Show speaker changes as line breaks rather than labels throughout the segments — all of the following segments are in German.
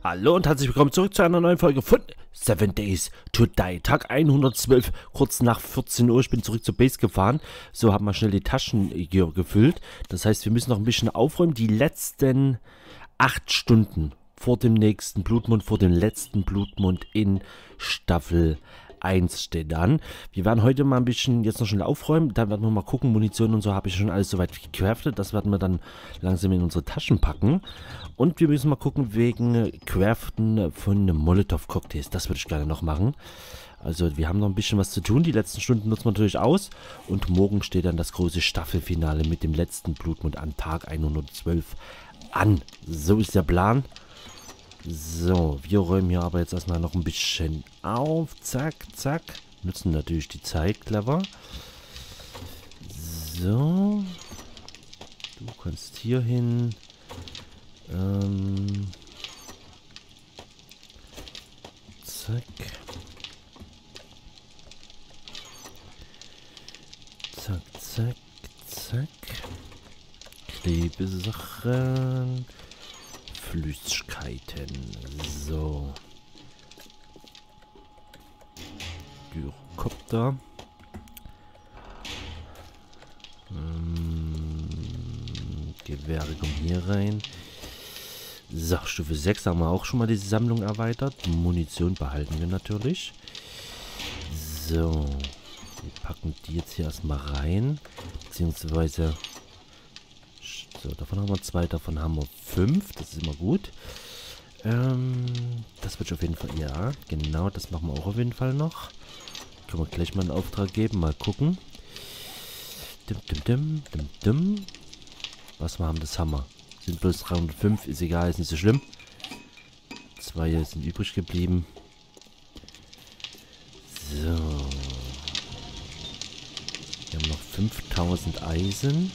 Hallo und herzlich willkommen zurück zu einer neuen Folge von 7 Days to Die. Tag 112, kurz nach 14 Uhr. Ich bin zurück zur Base gefahren. So, haben wir schnell die Taschen hier gefüllt. Das heißt, wir müssen noch ein bisschen aufräumen. Die letzten 8 Stunden vor dem nächsten Blutmond, vor dem letzten Blutmond in Staffel 1 steht an. Wir werden heute mal ein bisschen jetzt noch schnell aufräumen. Dann werden wir mal gucken. Munition und so habe ich schon alles soweit gecraftet. Das werden wir dann langsam in unsere Taschen packen. Und wir müssen mal gucken wegen Craften von Molotow-Cocktails. Das würde ich gerne noch machen. Also wir haben noch ein bisschen was zu tun. Die letzten Stunden nutzen wir natürlich aus. Und morgen steht dann das große Staffelfinale mit dem letzten Blutmond an Tag 112 an. So ist der Plan. So, wir räumen hier aber jetzt erstmal noch ein bisschen auf. Zack, zack. Nutzen natürlich die Zeit, clever. So. Du kannst hier hin. Zack. Zack, zack, zack. Klebesachen. Flüssigkeiten. So. Gyrokopter. Gewehre kommen hier rein. So, Stufe 6 haben wir auch schon mal diese Sammlung erweitert. Munition behalten wir natürlich. So. Wir packen die jetzt hier erstmal rein. Beziehungsweise... So, davon haben wir 2, davon haben wir 5. Das ist immer gut. Das wird auf jeden Fall... Ja, genau, das machen wir auch auf jeden Fall noch. Können wir gleich mal einen Auftrag geben. Mal gucken. Was wir haben, das haben wir. Sind bloß 305, ist egal, ist nicht so schlimm. 2 sind übrig geblieben. So. Wir haben noch 5000 Eisen.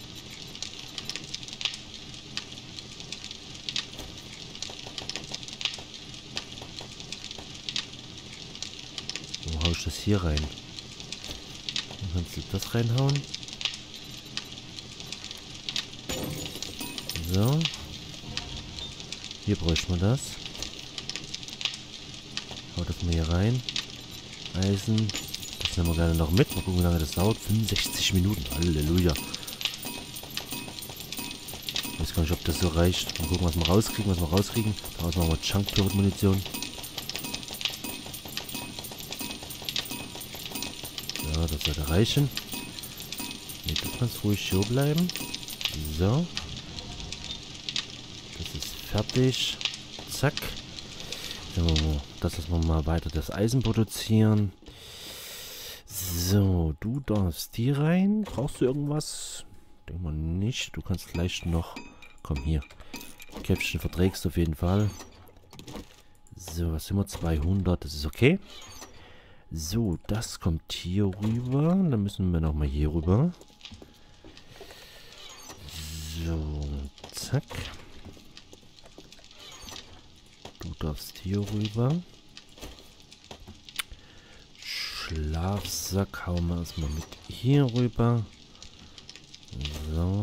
Wo hau ich das hier rein? Dann kannst du das reinhauen. So. Hier bräuchten wir das. Hau das mal hier rein. Eisen. Das nehmen wir gerne noch mit. Mal gucken, wie lange das dauert. 65 Minuten. Halleluja. Ich weiß gar nicht, ob das so reicht. Mal gucken, was wir rauskriegen. Daraus machen wir Chunk-Munition. Ja, das sollte reichen. Nee, du kannst ruhig hier bleiben. So. Fertig. Zack. So, das lassen wir mal weiter das Eisen produzieren. So, du darfst hier rein. Brauchst du irgendwas? Denk mal nicht. Du kannst gleich noch... Komm, hier. Käppchen verträgst du auf jeden Fall. So, was sind wir? 200. Das ist okay. So, das kommt hier rüber. Dann müssen wir nochmal hier rüber. So, zack. Du darfst hier rüber. Schlafsack hauen wir erstmal mit hier rüber. So.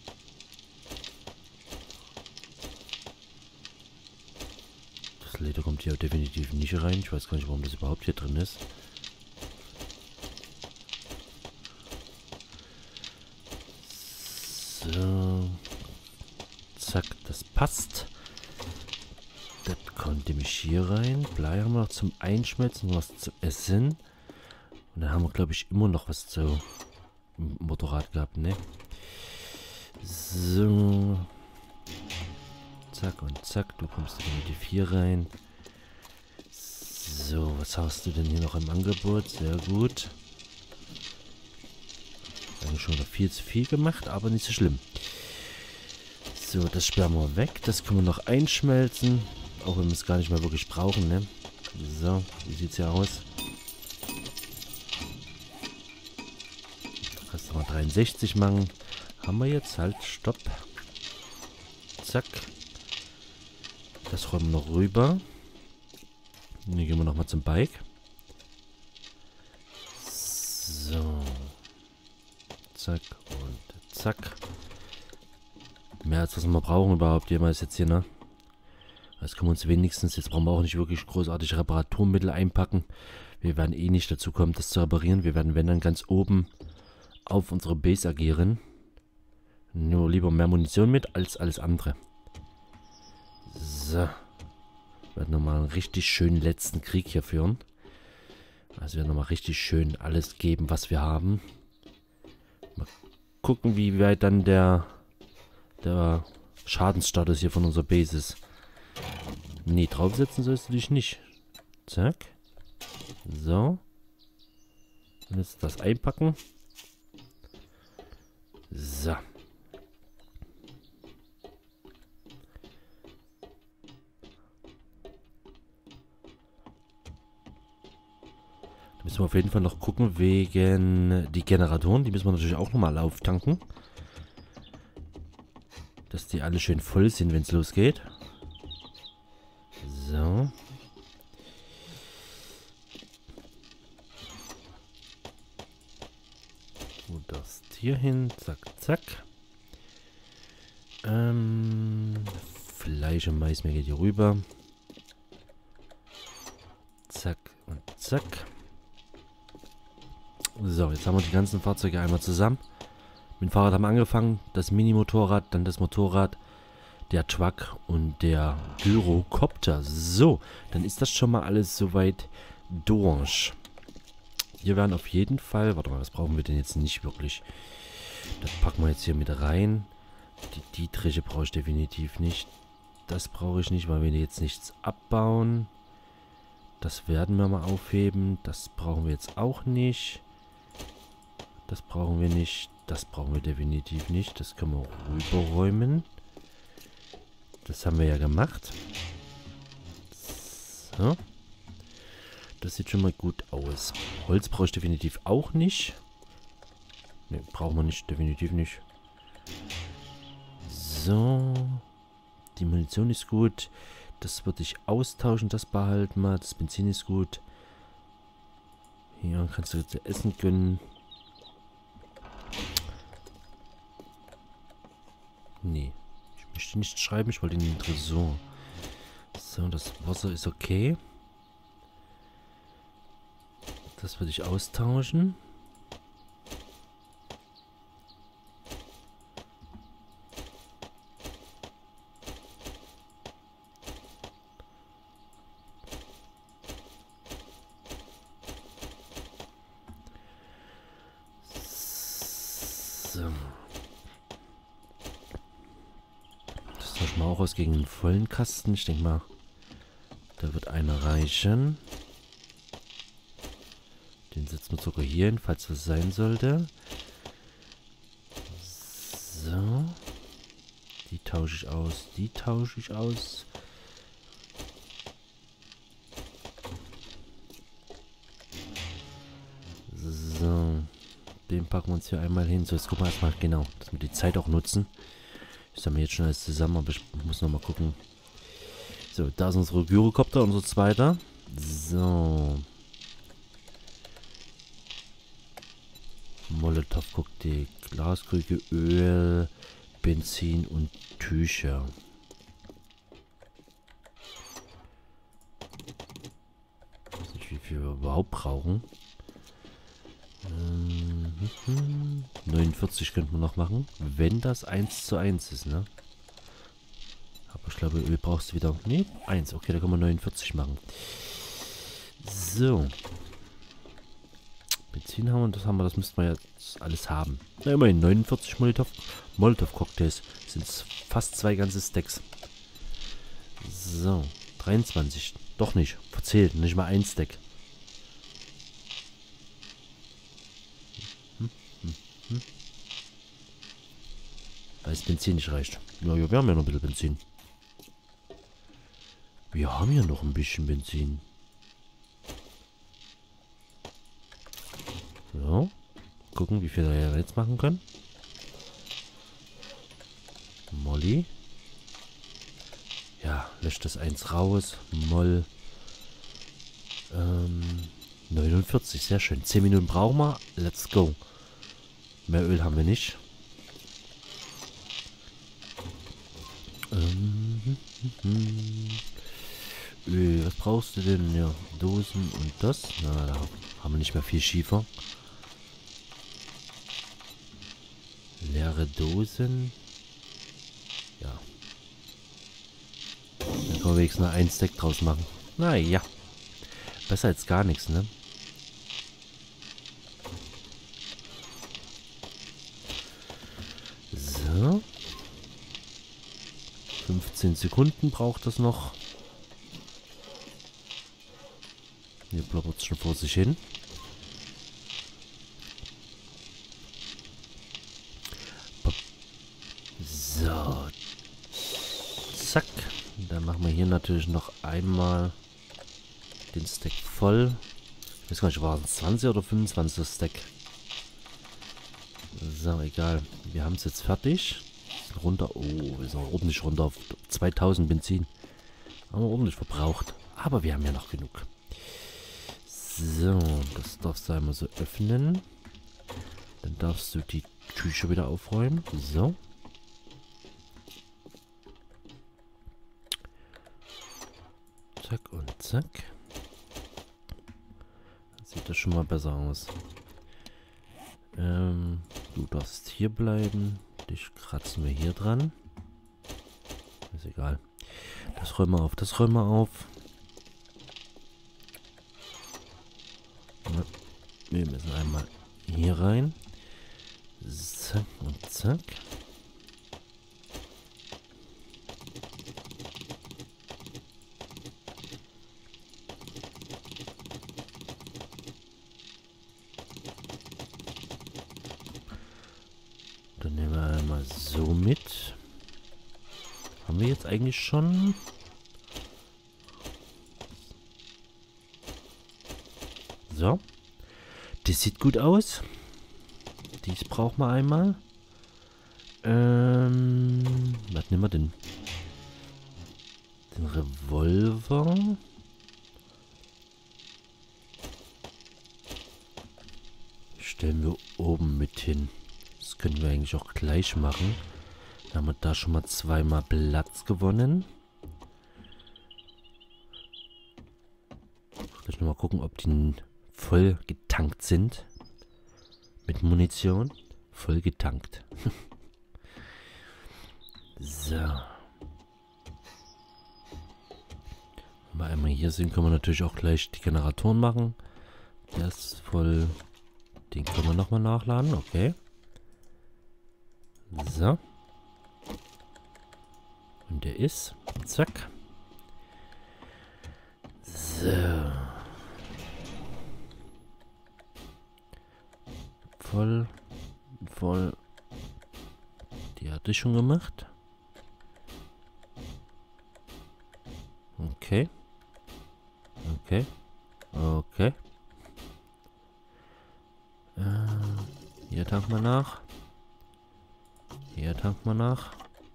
Das Leder kommt hier definitiv nicht rein. Ich weiß gar nicht, warum das überhaupt hier drin ist. So. Zack, das passt. Das kommt nämlich hier rein. Blei haben wir noch zum Einschmelzen, was zu essen. Und dann haben wir, glaube ich, immer noch was zu Motorrad gehabt, ne? So. Zack und zack. Du kommst definitiv hier rein. So, was hast du denn hier noch im Angebot? Sehr gut. Eigentlich schon noch viel zu viel gemacht, aber nicht so schlimm. So, das sperren wir weg. Das können wir noch einschmelzen. Auch wenn wir es gar nicht mehr wirklich brauchen, ne? So, wie sieht es hier aus? Kannst du mal 63 machen. Haben wir jetzt halt. Stopp. Zack. Das räumen wir noch rüber. Und dann gehen wir nochmal zum Bike. So. Zack und zack. Mehr als was wir brauchen überhaupt jemals jetzt hier, ne? Das können wir uns wenigstens, jetzt brauchen wir auch nicht wirklich großartig Reparaturmittel einpacken. Wir werden eh nicht dazu kommen, das zu reparieren. Wir werden, wenn dann, ganz oben auf unsere Base agieren. Nur lieber mehr Munition mit als alles andere. So. Wir werden nochmal einen richtig schönen letzten Krieg hier führen. Also wir werden nochmal richtig schön alles geben, was wir haben. Mal gucken, wie weit dann der Schadensstatus hier von unserer Base ist. Nee, draufsetzen sollst du dich nicht. Zack. So. Und jetzt das einpacken. So. Da müssen wir auf jeden Fall noch gucken wegen die Generatoren. Die müssen wir natürlich auch nochmal auftanken. Dass die alle schön voll sind, wenn es losgeht. So. So, das hier hin. Zack, zack. Fleisch und Mais, mir geht hier rüber. Zack und zack. So, jetzt haben wir die ganzen Fahrzeuge einmal zusammen. Mit dem Fahrrad haben wir angefangen. Das Mini-Motorrad, dann das Motorrad, der Truck und der Gyrocopter. So, dann ist das schon mal alles soweit durch. Hier werden auf jeden Fall... Warte mal, was brauchen wir denn jetzt nicht wirklich? Das packen wir jetzt hier mit rein. Die Dietriche brauche ich definitiv nicht. Das brauche ich nicht, weil wir jetzt nichts abbauen. Das werden wir mal aufheben. Das brauchen wir jetzt auch nicht. Das brauchen wir nicht. Das brauchen wir definitiv nicht. Das können wir rüberräumen. Das haben wir ja gemacht. So. Das sieht schon mal gut aus. Holz brauche ich definitiv auch nicht. Ne, brauchen wir nicht. Definitiv nicht. So. Die Munition ist gut. Das würde ich austauschen. Das behalten wir. Das Benzin ist gut. Hier kannst du jetzt essen gönnen. Nee. Ich möchte nicht schreiben. Ich wollte in den Tresor. So, das Wasser ist okay. Das würde ich austauschen. So. Das tauschen wir auch aus gegen einen vollen Kasten. Ich denke mal, da wird einer reichen. Den setzen wir sogar hier hin, falls was sein sollte. So. Die tausche ich aus. Die tausche ich aus. So. Den packen wir uns hier einmal hin. So, jetzt gucken wir erstmal, genau, dass wir die Zeit auch nutzen. Ich sammle jetzt schon alles zusammen, aber ich muss noch mal gucken. So, da ist unsere Gyrocopter, unser zweiter. So. Molotow-Cocktail, Glaskrüge, Öl, Benzin und Tücher. Ich weiß nicht, wie viel wir überhaupt brauchen. 49 könnten wir noch machen, wenn das 1:1 ist, ne? Aber ich glaube, Öl brauchst du wieder. Ne, 1. Okay, da können wir 49 machen. So. Benzin haben wir, das haben wir, das müssten wir jetzt alles haben. Na, immerhin 49 Molotow-Cocktails. Sind fast 2 ganze Stacks. So, 23. Doch nicht, verzählt, nicht mal 1 Stack. Weil das Benzin nicht reicht. Ja, wir haben ja noch ein bisschen Benzin. Wir haben ja noch ein bisschen Benzin. So. Gucken, wie viel wir jetzt machen können. Molly. Ja, löscht das 1 raus. Moll. 49, sehr schön. 10 Minuten brauchen wir. Let's go. Mehr Öl haben wir nicht. brauchst du denn? Ja, Dosen und das. Na, da haben wir nicht mehr viel Schiefer. Leere Dosen. Ja. Dann können wir wenigstens noch ein Stack draus machen. Naja. Besser als gar nichts, ne? So. 15 Sekunden braucht das noch. Hier blubbert es schon vor sich hin. So. Zack. Dann machen wir hier natürlich noch einmal den Stack voll. Ich weiß gar nicht, waren es 20 oder 25 Stack? So, egal. Wir haben es jetzt fertig. Sind runter. Oh, wir sind ordentlich runter auf 2000 Benzin. Haben wir ordentlich verbraucht. Aber wir haben ja noch genug. So, das darfst du einmal so öffnen. Dann darfst du die Tücher wieder aufräumen. So. Zack und zack. Dann sieht das schon mal besser aus. Du darfst hier bleiben. Dich kratzen wir hier dran. Ist egal. Das räumen wir auf, das räumen wir auf. Wir müssen einmal hier rein. Zack und zack. Dann nehmen wir einmal so mit. Haben wir jetzt eigentlich schon? So. Das sieht gut aus. Dies brauchen wir einmal. Was nehmen wir denn? Den Revolver. Stellen wir oben mit hin. Das können wir eigentlich auch gleich machen. Dann haben wir da schon mal zweimal Platz gewonnen. Vielleicht nochmal gucken, ob die voll getankt sind. Mit Munition. Voll getankt. So. Wenn wir einmal hier sind, können wir natürlich auch gleich die Generatoren machen. Der ist voll. Den können wir nochmal nachladen. Okay. So. Und der ist. Zack. So. Voll. Die hatte ich schon gemacht. Okay. Hier tanken wir nach. Hier tanken wir nach.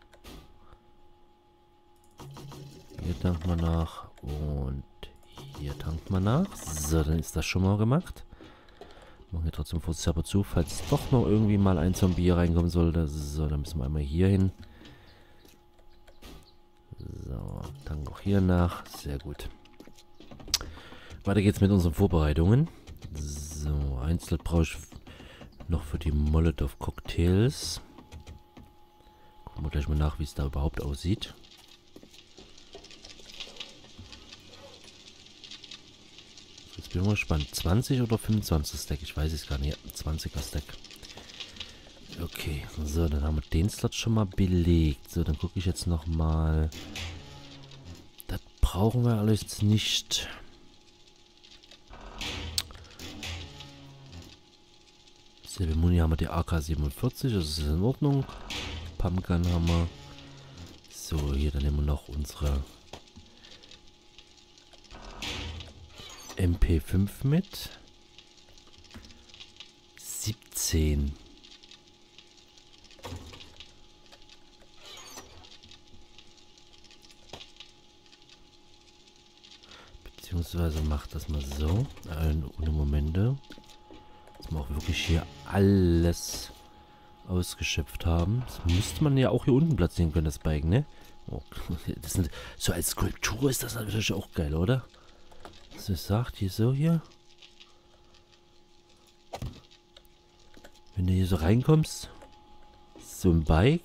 Hier tanken wir nach. Und hier tanken wir nach. So, dann ist das schon mal gemacht. Machen wir trotzdem vorsichtshalber zu, falls doch noch irgendwie mal ein Zombie hier reinkommen sollte. So, dann müssen wir einmal hier hin. So, tanken auch hier nach. Sehr gut. Weiter geht's mit unseren Vorbereitungen. So, ein Slot brauche ich noch für die Molotov-Cocktails. Gucken wir gleich mal nach, wie es da überhaupt aussieht. Jetzt bin ich mal gespannt. 20 oder 25 Stack? Ich weiß es gar nicht. 20er Stack. Okay, so, dann haben wir den Slot schon mal belegt. So, dann gucke ich jetzt nochmal. Das brauchen wir alles nicht. Selbe Muni haben wir die AK-47, das ist in Ordnung. Pumpgun haben wir. So, hier, dann nehmen wir noch unsere MP5 mit. 17. Beziehungsweise macht das mal so. Ohne Momente. Dass wir auch wirklich hier alles ausgeschöpft haben. Das müsste man ja auch hier unten platzieren können, das Bike, ne? Oh, das sind, so als Skulptur ist das natürlich auch geil, oder? Was es sagt, hier so hier. Wenn du hier so reinkommst. So ein Bike.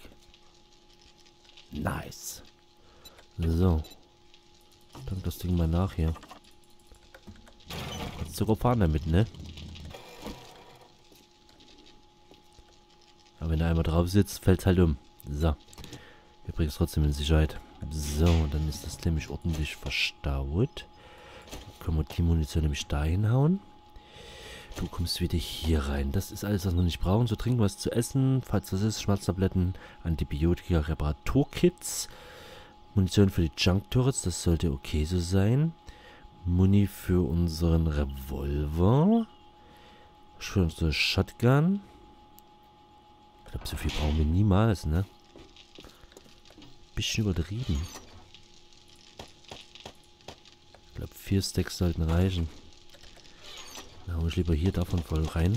Nice. So. Dank das Ding mal nach hier. Kannst sogar fahren damit, ne? Aber wenn er einmal drauf sitzt, fällt es halt um. So. Wir bringen es trotzdem in Sicherheit. So, dann ist das nämlich ordentlich verstaut. Dann können wir die Munition nämlich da hinhauen. Du kommst wieder hier rein. Das ist alles, was wir nicht brauchen. So, trinken was zu essen. Falls das ist, Schmerztabletten, Antibiotika, Reparaturkits. Munition für die Junk Turrets. Das sollte okay so sein. Muni für unseren Revolver. Für unsere Shotgun. Ich glaube, so viel brauchen wir niemals, ne? Bisschen übertrieben. Ich glaube, 4 Stacks sollten reichen. Dann haue ich lieber hier davon voll rein.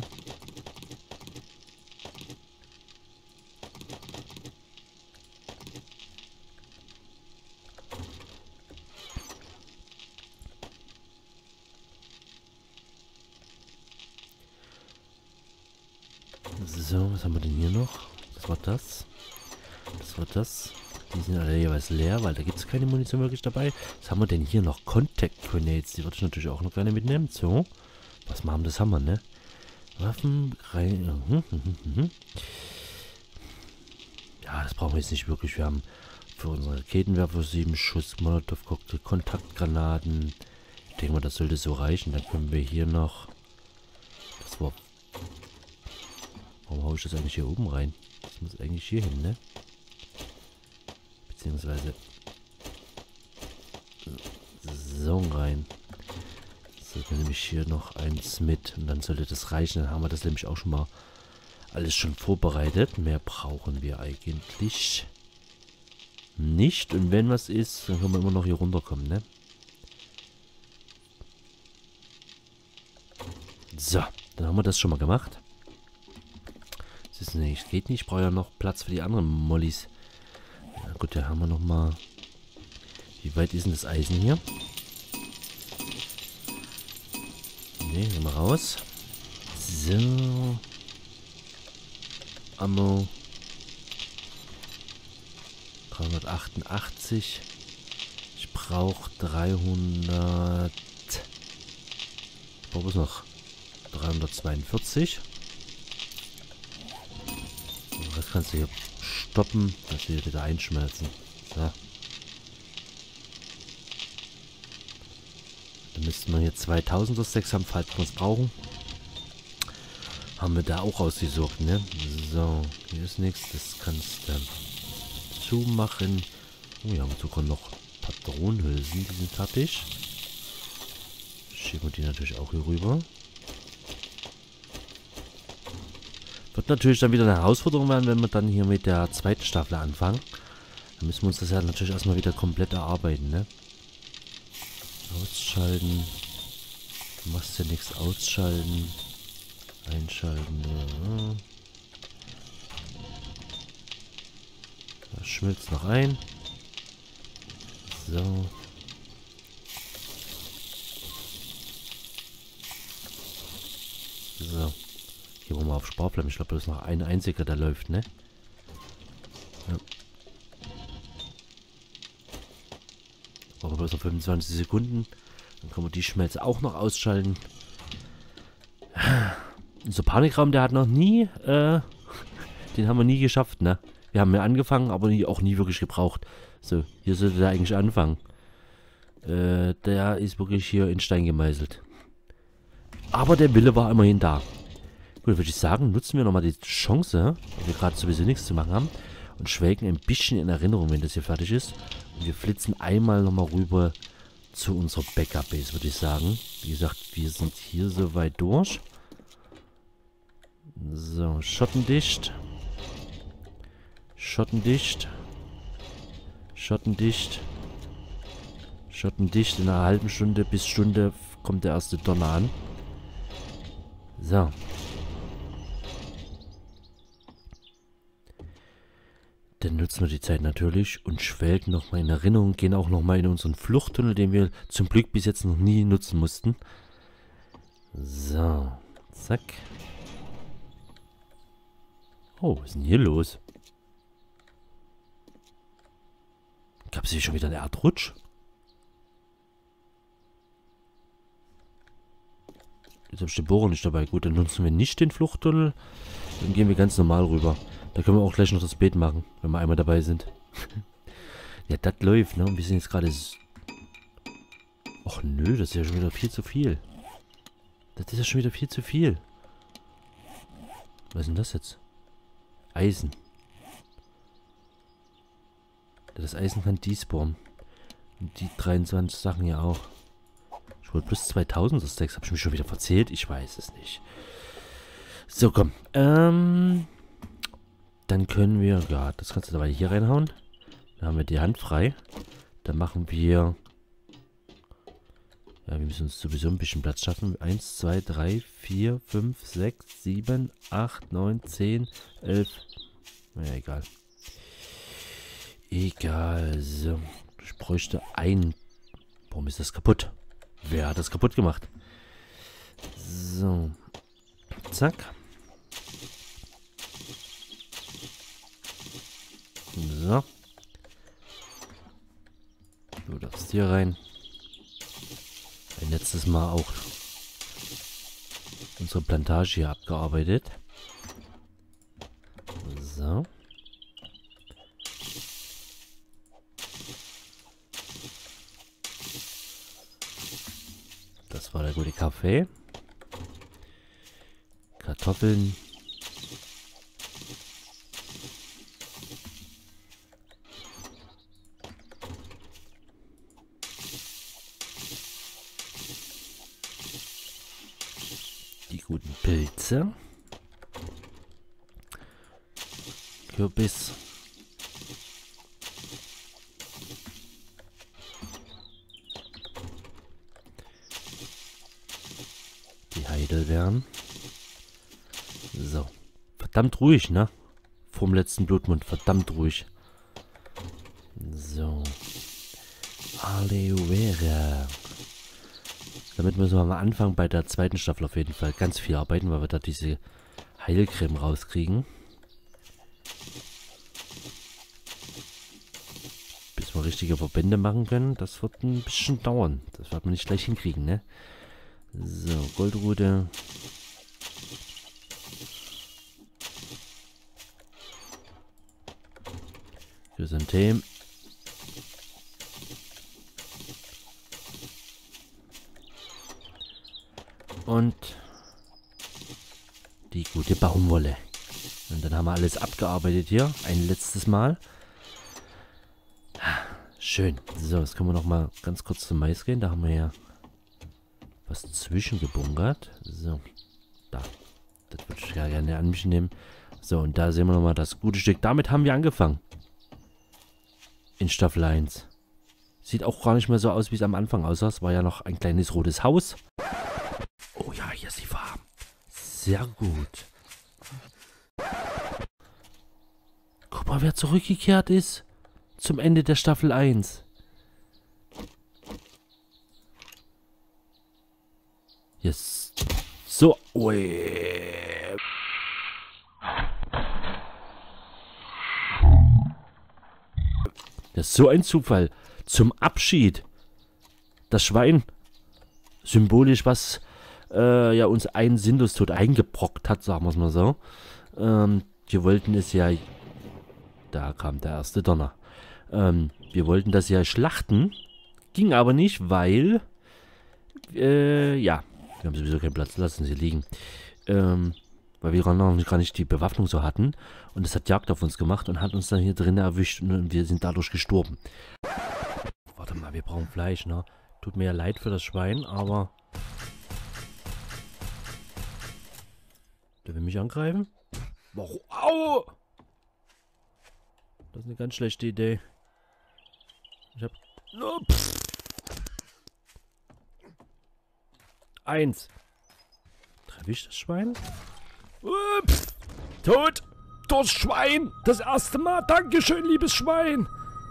So, was haben wir denn hier noch? Das war das. Das war das. Die sind alle jeweils leer, weil da gibt es keine Munition wirklich dabei. Was haben wir denn hier noch? Contact Grenades. Die würde ich natürlich auch noch gerne mitnehmen. So. Was machen das haben wir, ne? Waffen rein. Ja, das brauchen wir jetzt nicht wirklich. Wir haben für unsere Raketenwerfer 7 Schuss, Molotov-Cocktail, Kontaktgranaten. Ich denke mal, das sollte so reichen. Dann können wir hier noch. Das war. Warum haue ich das eigentlich hier oben rein? Das muss eigentlich hier hin, ne? Beziehungsweise so rein. So, dann nehme ich hier noch eins mit und dann sollte das reichen. Dann haben wir das nämlich auch schon mal alles schon vorbereitet. Mehr brauchen wir eigentlich nicht. Und wenn was ist, dann können wir immer noch hier runterkommen, ne? So, dann haben wir das schon mal gemacht. Das ist nicht, geht nicht. Ich brauche ja noch Platz für die anderen Mollys. Na gut, da haben wir noch mal. Wie weit ist denn das Eisen hier? Ne, gehen wir raus. So. Ammo. 388. Ich brauche 300. Ich brauche es noch. 342. Das kannst du hier stoppen, dass wir wieder einschmelzen. So. Dann müssten wir hier 2000er Stacks haben, falls wir es brauchen. Haben wir da auch ausgesorgt, ne? So, hier ist nichts. Das kannst du zumachen. Oh, hier haben wir sogar noch Patronenhülsen, die sind fertig. Schieben wir die natürlich auch hier rüber. Wird natürlich dann wieder eine Herausforderung werden, wenn wir dann hier mit der zweiten Staffel anfangen. Dann müssen wir uns das ja natürlich erstmal wieder komplett erarbeiten, ne? Ausschalten. Du machst ja nichts ausschalten. Einschalten, ja. Da schmilzt noch ein. So. So. Hier wollen wir auf Sparflamme. Ich glaube, da ist noch ein einziger, der läuft, ne? Ja. Aber bloß noch 25 Sekunden. Dann können wir die Schmelze auch noch ausschalten. Unser Panikraum, der hat noch nie, den haben wir nie geschafft, ne? Wir haben ja angefangen, aber auch nie wirklich gebraucht. So, hier sollte der eigentlich anfangen. Der ist wirklich hier in Stein gemeißelt. Aber der Wille war immerhin da. Gut, würde ich sagen, nutzen wir nochmal die Chance, weil wir gerade sowieso nichts zu machen haben, und schwelgen ein bisschen in Erinnerung, wenn das hier fertig ist. Und wir flitzen einmal nochmal rüber zu unserer Backup-Base, würde ich sagen. Wie gesagt, wir sind hier soweit durch. So, schottendicht. Schottendicht. Schottendicht. Schottendicht. In einer halben Stunde bis Stunde kommt der erste Donner an. So. Dann nutzen wir die Zeit natürlich und schwelgen nochmal in Erinnerung, gehen auch nochmal in unseren Fluchttunnel, den wir zum Glück bis jetzt noch nie nutzen mussten. So, zack. Oh, was ist denn hier los? Gab es hier schon wieder einen Erdrutsch? Jetzt habe ich den Bohrer nicht dabei. Gut, dann nutzen wir nicht den Fluchttunnel. Dann gehen wir ganz normal rüber. Da können wir auch gleich noch das Beet machen, wenn wir einmal dabei sind. Ja, das läuft, ne? Und wir sind jetzt gerade... Och nö, das ist ja schon wieder viel zu viel. Das ist ja schon wieder viel zu viel. Was ist denn das jetzt? Eisen. Das Eisen kann despawnen. Und die 23 Sachen ja auch. Ich wollte plus 2000 Stacks. Habe ich mich schon wieder verzählt? Ich weiß es nicht. So, komm. Dann können wir... Ja, das kannst du dabei hier reinhauen. Dann haben wir die Hand frei. Dann machen wir... Ja, wir müssen uns sowieso ein bisschen Platz schaffen. 1, 2, 3, 4, 5, 6, 7, 8, 9, 10, 11. Naja, egal. Egal. So. Ich bräuchte ein... Warum ist das kaputt? Wer hat das kaputt gemacht? So. Zack. So. Du darfst hier rein. Ein letztes Mal auch unsere Plantage hier abgearbeitet. So. Das war der gute Kaffee. Kartoffeln. Die guten Pilze. Kürbis. Die Heidelbeeren. So. Verdammt ruhig, ne? Vom letzten Blutmund. Verdammt ruhig. So. Aloe Vera. Damit müssen wir am Anfang bei der zweiten Staffel auf jeden Fall ganz viel arbeiten, weil wir da diese Heilcreme rauskriegen. Bis wir richtige Verbände machen können. Das wird ein bisschen dauern. Das wird man nicht gleich hinkriegen, ne? So, Goldrute. Chrysantem. Und die gute Baumwolle. Und dann haben wir alles abgearbeitet hier. Ein letztes Mal. Schön. So, jetzt können wir noch mal ganz kurz zum Mais gehen. Da haben wir ja was zwischengebunkert. So, da. Das würde ich ja gerne an mich nehmen. So, und da sehen wir noch mal das gute Stück. Damit haben wir angefangen. In Staffel 1. Sieht auch gar nicht mehr so aus, wie es am Anfang aussah. Es war ja noch ein kleines rotes Haus. Oh ja, hier ist die Farm. Sehr gut. Guck mal, wer zurückgekehrt ist. Zum Ende der Staffel 1. Yes. So. Ui. Das ist so ein Zufall. Zum Abschied. Das Schwein. Symbolisch, was ja uns einen Sintostod eingebrockt hat, sagen wir es mal so. Wir wollten es ja... Da kam der erste Donner. Wir wollten das ja schlachten. Ging aber nicht, weil... ja, wir haben sowieso keinen Platz. Lassen sie liegen. Weil wir noch gar nicht die Bewaffnung so hatten. Und es hat Jagd auf uns gemacht und hat uns dann hier drinnen erwischt. Und wir sind dadurch gestorben. Warte mal, wir brauchen Fleisch, ne? Tut mir ja leid für das Schwein, aber... Der will mich angreifen? Warum? Au! Das ist eine ganz schlechte Idee. Ich hab... Oh, 1. Treffe ich das Schwein? Tot! durchs Schwein. Das erste Mal. Dankeschön, liebes Schwein.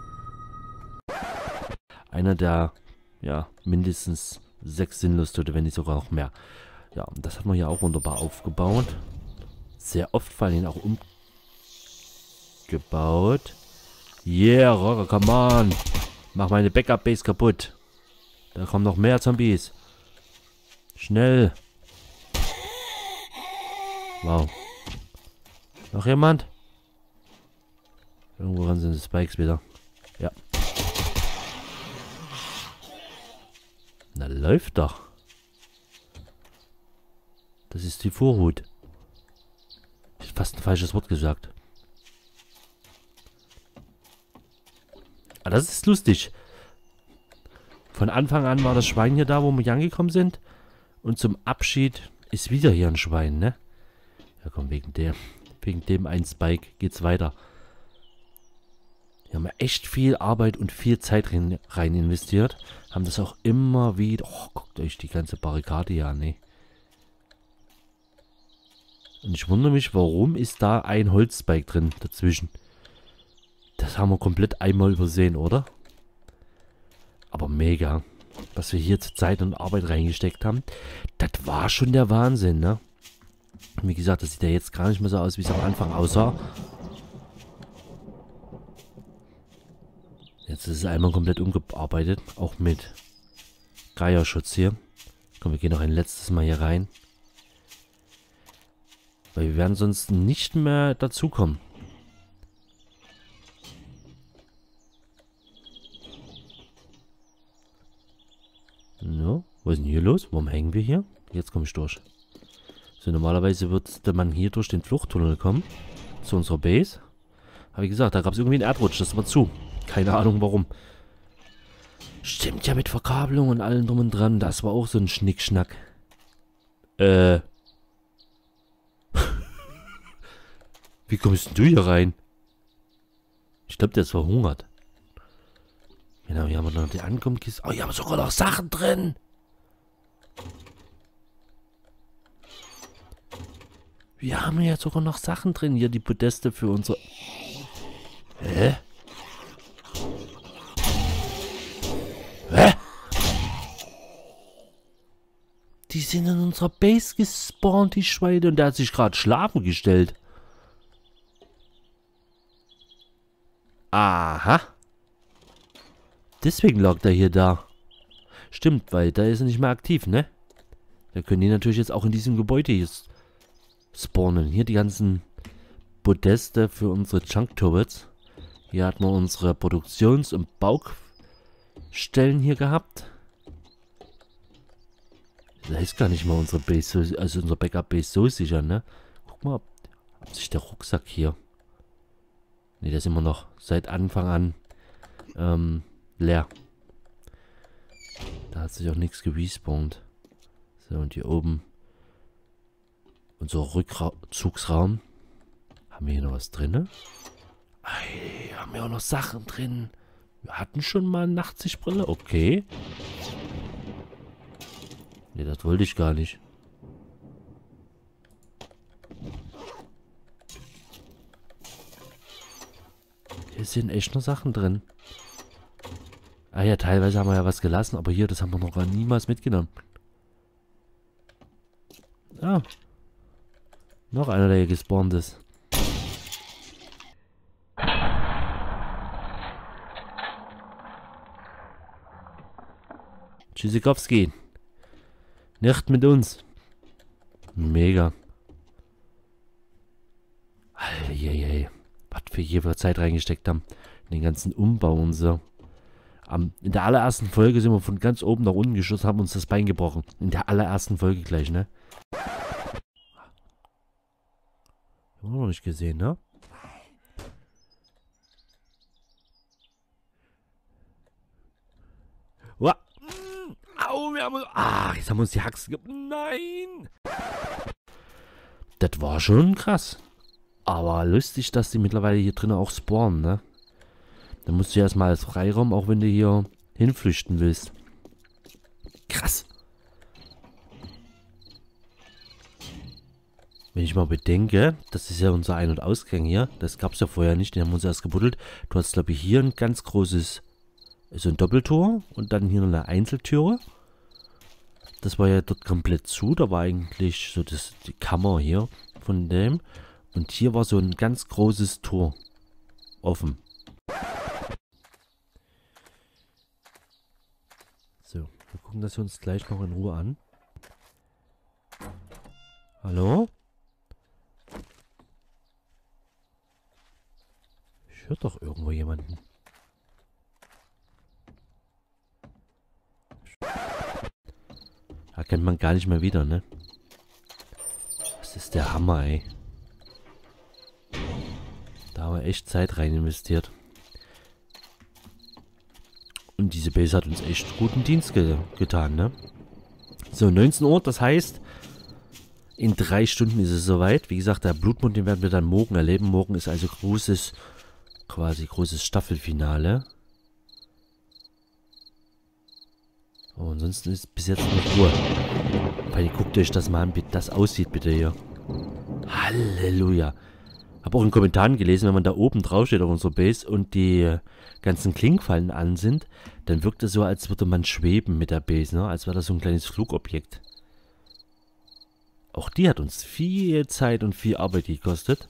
Einer der, ja, mindestens 6 Sinnlos-Tote, wenn nicht sogar noch mehr. Ja, und das hat man hier auch wunderbar aufgebaut. Sehr oft vor allem auch umgebaut. Yeah, Rocker, come on. Mach meine Backup-Base kaputt. Da kommen noch mehr Zombies. Schnell. Wow. Noch jemand? Irgendwo ran sind die Spikes wieder. Ja. Na, läuft doch. Das ist die Vorhut. Ich hab fast ein falsches Wort gesagt. Ah, das ist lustig. Von Anfang an war das Schwein hier da, wo wir hier angekommen sind. Und zum Abschied ist wieder hier ein Schwein, ne? Ja komm, wegen dem einen Spike geht's weiter. Hier haben wir echt viel Arbeit und viel Zeit rein investiert. Haben das auch immer wieder... Oh, guckt euch die ganze Barrikade hier an, ne? Und ich wundere mich, warum ist da ein Holzspike drin dazwischen? Das haben wir komplett einmal übersehen, oder? Aber mega. Was wir hier zur Zeit und Arbeit reingesteckt haben. Das war schon der Wahnsinn, ne? Wie gesagt, das sieht ja jetzt gar nicht mehr so aus, wie es am Anfang aussah. Jetzt ist es einmal komplett umgearbeitet. Auch mit Geierschutz hier. Komm, wir gehen noch ein letztes Mal hier rein. Weil wir werden sonst nicht mehr dazukommen. No, was ist denn hier los? Warum hängen wir hier? Jetzt komme ich durch. So, normalerweise würde man hier durch den Fluchttunnel kommen. Zu unserer Base. Aber wie gesagt, da gab es irgendwie einen Erdrutsch. Das war zu. Keine Ahnung warum. Stimmt ja mit Verkabelung und allem drum und dran. Das war auch so ein Schnickschnack. Wie kommst denn du hier rein? Ich glaube, der ist verhungert. Genau, hier haben wir noch die Ankommkiste. Oh, hier haben wir sogar noch Sachen drin. Wir haben ja sogar noch Sachen drin. Hier die Podeste für unsere... Hä? Hä? Die sind in unserer Base gespawnt, die Schweine. Und der hat sich gerade schlafen gestellt. Aha. Deswegen lag der hier da. Stimmt, weil da ist er nicht mehr aktiv, ne? Da können die natürlich jetzt auch in diesem Gebäude hier spawnen. Hier die ganzen Podeste für unsere Junk Turrets. Hier hatten wir unsere Produktions- und Baustellen hier gehabt. Da ist gar nicht mal unsere Base, also unser Backup-Base so sicher, ne? Guck mal, ob sich der Rucksack hier... Ne, der ist immer noch seit Anfang an leer. Da hat sich auch nichts gerespawnt. So, und hier oben unser Rückzugsraum. Haben wir hier noch was drin? Ei, haben wir auch noch Sachen drin. Wir hatten schon mal eine Nachtsichtbrille. Okay. Ne, das wollte ich gar nicht. Hier sind echt noch Sachen drin. Ah ja, teilweise haben wir ja was gelassen, aber hier, das haben wir noch gar niemals mitgenommen. Ah. Noch einer, der hier gespawnt ist. Tschüssikowski. Nicht mit uns. Mega. Eieiei. Was wir hier für Zeit reingesteckt haben. In den ganzen Umbau und so. In der allerersten Folge sind wir von ganz oben nach unten geschossen, haben uns das Bein gebrochen. In der allerersten Folge gleich, ne? Haben wir noch nicht gesehen, ne? Uah. Au, wir haben... Ah, jetzt haben wir uns die Haxen... Nein! Das war schon krass. Aber lustig, dass die mittlerweile hier drinnen auch spawnen, ne? Dann musst du ja erstmal als Freiraum, auch wenn du hier hinflüchten willst. Krass. Wenn ich mal bedenke, das ist ja unser Ein- und Ausgang hier. Das gab es ja vorher nicht, den haben wir uns erst gebuddelt. Du hast, glaube ich, hier ein ganz großes, so ein Doppeltor und dann hier noch eine Einzeltüre. Das war ja dort komplett zu. Da war eigentlich so die Kammer hier von dem. Und hier war so ein ganz großes Tor offen. So, wir gucken das uns gleich noch in Ruhe an. Hallo? Ich höre doch irgendwo jemanden. Erkennt man gar nicht mehr wieder, ne? Das ist der Hammer, ey. Da haben wir echt Zeit rein investiert. Und diese Base hat uns echt guten Dienst getan, ne? So, 19 Uhr, das heißt, in 3 Stunden ist es soweit. Wie gesagt, der Blutmond, den werden wir dann morgen erleben. Morgen ist also großes Staffelfinale. Oh, ansonsten ist bis jetzt noch Ruhe. Weil guckt euch das mal an, wie das aussieht, bitte hier. Halleluja. Habe auch in den Kommentaren gelesen, wenn man da oben drauf steht auf unserer Base und die ganzen Klingfallen an sind, dann wirkt es so, als würde man schweben mit der Base, ne? Als wäre das so ein kleines Flugobjekt. Auch die hat uns viel Zeit und viel Arbeit gekostet.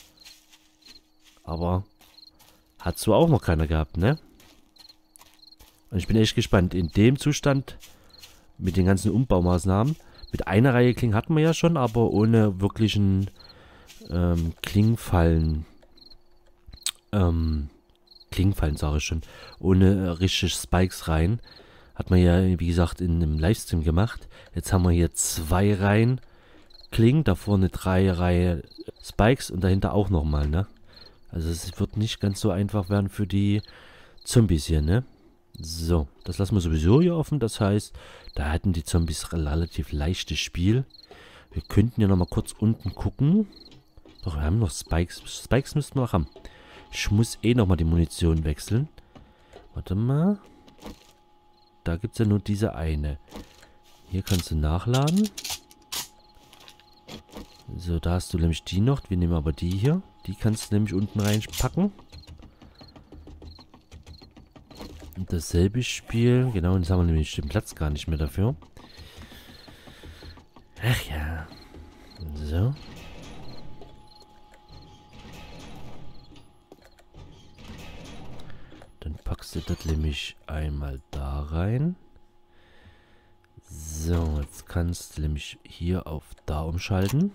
Aber hat so auch noch keiner gehabt, ne? Und ich bin echt gespannt. In dem Zustand mit den ganzen Umbaumaßnahmen. Mit einer Reihe Klingen hatten wir ja schon, aber ohne wirklichen Klingfallen. Klingfallen sage ich schon. Ohne richtig Spikes rein. Hat man ja, wie gesagt, in einem Livestream gemacht. Jetzt haben wir hier 2 Reihen Klingen. Davor eine 3 Reihe Spikes und dahinter auch nochmal, ne? Also es wird nicht ganz so einfach werden für die Zombies hier, ne? So, das lassen wir sowieso hier offen. Das heißt, da hatten die Zombies relativ leichtes Spiel. Wir könnten ja nochmal kurz unten gucken. Doch, wir haben noch Spikes. Spikes müssten wir noch haben. Ich muss eh nochmal die Munition wechseln. Warte mal. Da gibt es ja nur diese eine. Hier kannst du nachladen. So, da hast du nämlich die noch. Wir nehmen aber die hier. Die kannst du nämlich unten reinpacken. Und dasselbe Spiel. Genau, jetzt haben wir nämlich den Platz gar nicht mehr dafür. Ach ja. So. Dann packst du das nämlich einmal da rein. So, jetzt kannst du nämlich hier auf da umschalten.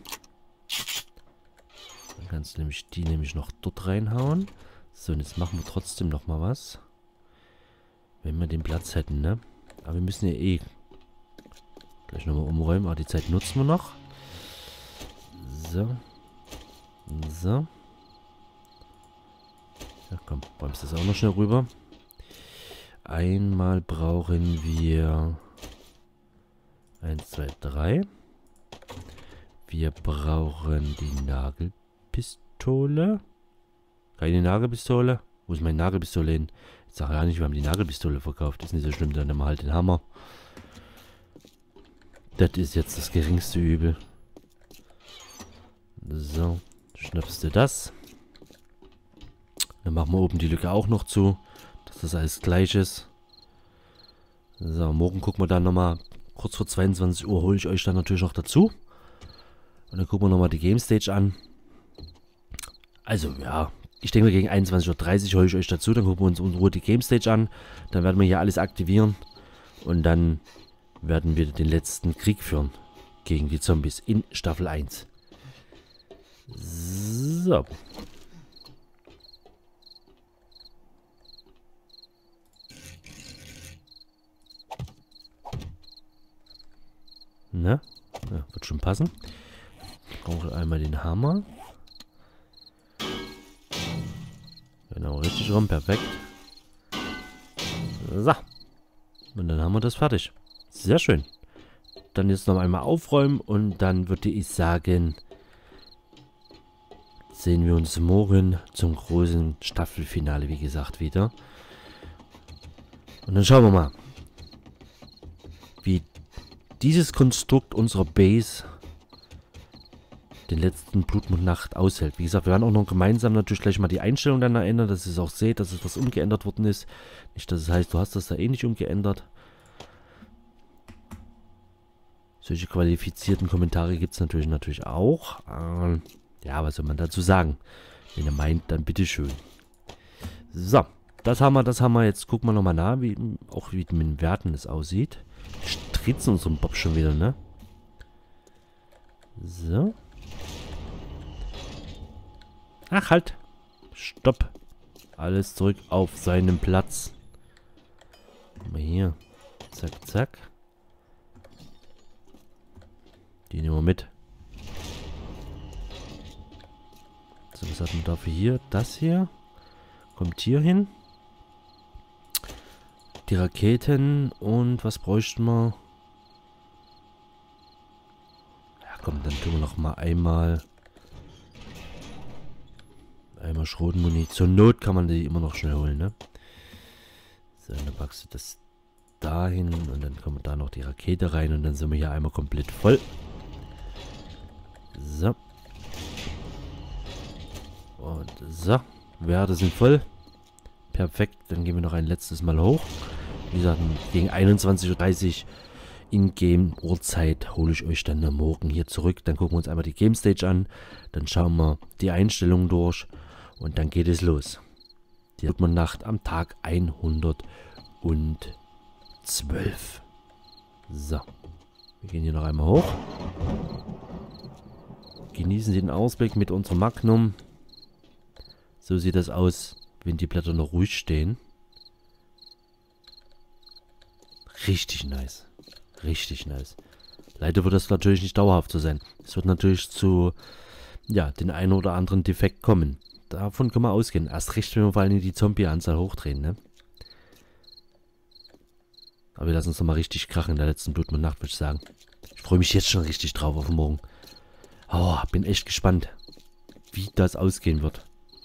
Dann kannst du nämlich die nämlich noch dort reinhauen. So, und jetzt machen wir trotzdem noch mal was. Wenn wir den Platz hätten, ne? Aber wir müssen ja eh gleich nochmal umräumen. Aber die Zeit nutzen wir noch. So. So. Ja, komm, räumst das auch noch schnell rüber. Einmal brauchen wir 1, 2, 3. Wir brauchen die Nagelpistole. Keine Nagelpistole. Wo ist meine Nagelpistole hin? Ich sage ja nicht, wir haben die Nagelpistole verkauft. Ist nicht so schlimm, dann nehmen wir halt den Hammer. Das ist jetzt das geringste Übel. So, schnappst du das. Dann machen wir oben die Lücke auch noch zu, dass das alles gleich ist. So, morgen gucken wir dann nochmal, kurz vor 22 Uhr hole ich euch dann natürlich noch dazu. Und dann gucken wir nochmal die Game Stage an. Also, ja, ich denke gegen 21:30 Uhr hole ich euch dazu. Dann gucken wir uns in Ruhe die Game Stage an. Dann werden wir hier alles aktivieren. Und dann werden wir den letzten Krieg führen gegen die Zombies in Staffel 1. So. Ne? Ja, wird schon passen. Ich brauche einmal den Hammer. Genau, richtig rum, perfekt. So. Und dann haben wir das fertig. Sehr schön. Dann jetzt noch einmal aufräumen und dann würde ich sagen, sehen wir uns morgen zum großen Staffelfinale, wie gesagt, wieder. Und dann schauen wir mal, wie dieses Konstrukt unserer Base den letzten Blutmondnacht aushält. Wie gesagt, wir werden auch noch gemeinsam natürlich gleich mal die Einstellung dann ändern, dass ihr es auch seht, dass es was umgeändert worden ist. Nicht, dass es heißt, du hast das da eh nicht umgeändert. Solche qualifizierten Kommentare gibt es natürlich auch. Ja, was soll man dazu sagen? Wenn ihr meint, dann bitteschön. So, das haben wir. Jetzt gucken wir nochmal nach, wie mit den Werten es aussieht. Stritzen unseren Bob schon wieder, ne? So. Ach, halt. Stopp. Alles zurück auf seinen Platz. Mal hier. Zack, zack. Die nehmen wir mit. So, was hat man dafür hier? Das hier. Kommt hier hin. Die Raketen und was bräuchten wir? Ja, komm, dann tun wir noch mal einmal Schrotmuni. Zur Not kann man die immer noch schnell holen, ne? So, dann packst du das dahin und dann kommt da noch die Rakete rein und dann sind wir hier einmal komplett voll. So. Und so. Werte sind voll. Perfekt. Dann gehen wir noch ein letztes Mal hoch. Wie gesagt, gegen 21:30 Uhr in-game Uhrzeit hole ich euch dann morgen hier zurück. Dann gucken wir uns einmal die Game Stage an. Dann schauen wir die Einstellungen durch. Und dann geht es los. Die Blutmondnacht am Tag 112. So. Wir gehen hier noch einmal hoch. Genießen den Ausblick mit unserem Magnum. So sieht das aus, wenn die Blätter noch ruhig stehen. Richtig nice. Richtig nice. Leider wird das natürlich nicht dauerhaft so sein. Es wird natürlich zu, ja, den einen oder anderen Defekt kommen. Davon können wir ausgehen. Erst recht, wenn wir vor allem die Zombie-Anzahl hochdrehen, ne? Aber wir lassen uns nochmal richtig krachen in der letzten Blutmondnacht, würde ich sagen. Ich freue mich jetzt schon richtig drauf auf morgen. Oh, bin echt gespannt, wie das ausgehen wird.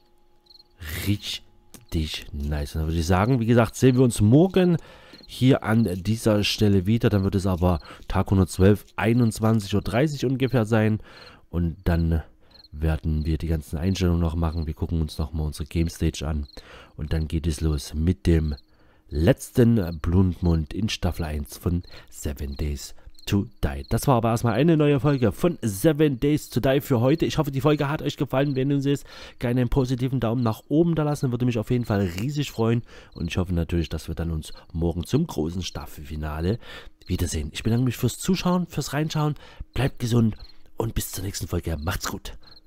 Richtig nice. Und dann würde ich sagen, wie gesagt, sehen wir uns morgen hier an dieser Stelle wieder. Dann wird es aber Tag 112, 21:30 Uhr ungefähr sein. Und dann werden wir die ganzen Einstellungen noch machen. Wir gucken uns nochmal unsere Game Stage an. Und dann geht es los mit dem letzten Blutmond in Staffel 1 von 7 Days to Die. Das war aber erstmal eine neue Folge von 7 Days to Die für heute. Ich hoffe, die Folge hat euch gefallen. Wenn ihr es gerne einen positiven Daumen nach oben da lassen, würde mich auf jeden Fall riesig freuen. Und ich hoffe natürlich, dass wir dann uns morgen zum großen Staffelfinale wiedersehen. Ich bedanke mich fürs Zuschauen, fürs Reinschauen. Bleibt gesund und bis zur nächsten Folge. Macht's gut.